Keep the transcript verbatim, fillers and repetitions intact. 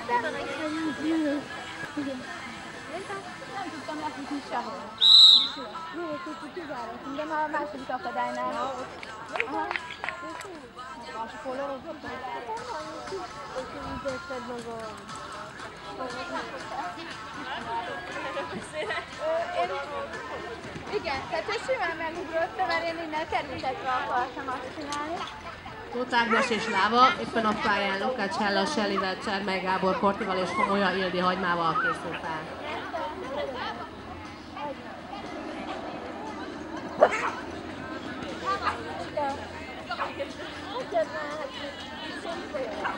Nem tudtam lefutni sehol. Jó, hogy kizároltunk, de már a második akadálynál. Aha. Másik oldalon ott van. Hogy ügyezted magam. Igen, tehát ő simán megugrott, mert én innen természetre akartam azt csinálni. Tóth Ágnes és Láva éppen a pályán Lukács Hella, Sellivel, Csermely Gábor, Kortival és Homolya Ildi Hagymával készül fel. Yeah.